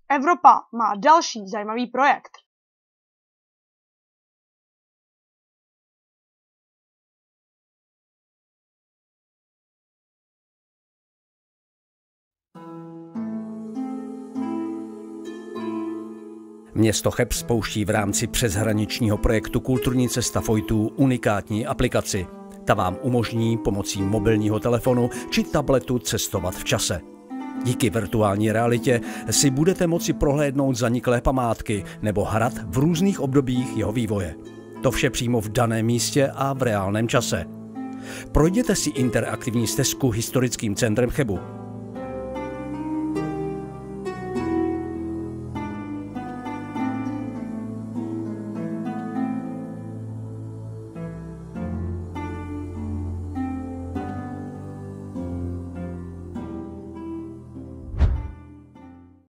Evropa má další zajímavý projekt. Město Cheb spouští v rámci přeshraničního projektu Kulturní cesta Fojtů unikátní aplikaci. Ta vám umožní pomocí mobilního telefonu či tabletu cestovat v čase. Díky virtuální realitě si budete moci prohlédnout zaniklé památky nebo hrad v různých obdobích jeho vývoje. To vše přímo v daném místě a v reálném čase. Projděte si interaktivní stezku historickým centrem Chebu.